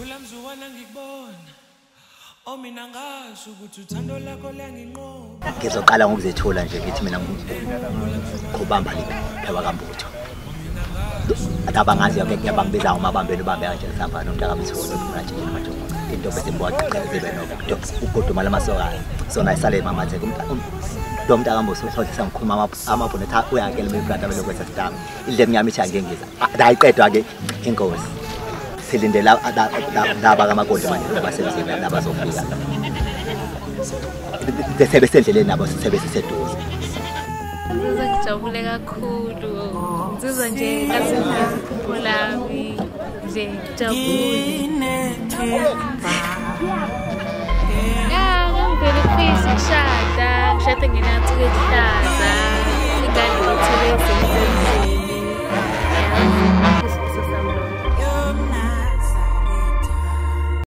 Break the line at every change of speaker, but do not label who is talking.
Ngizoqala ngokuzethula nje ngithi mina ngobamba liphepha kaMbutho. Abangazi yonke ngiyabangibiza umabambeni ubambe kanje sihamba nomntaka Mtholo manje manje. Into bese mbona zibe ukudumala amasokana. Sona isale mama nje umntaka kaMbuso uhlolisa ngikhuluma amabhonetha uyakele bebrada belokwenza sidama. Ile ngiyamithi angengiza. Ayiqedwa ke inkosi. Silindela laba kamakoti manje abasebenzile nabazofika. Sebe sendleleni nabo sebe siseduze.
Ngijabule kakhulu. Ngizizwa nje ngathi ngiphupho lami nje ngijabule. Ngivele ukufisa ukushada ngenathi kwehlaza. Ingane ithele ezindleleni.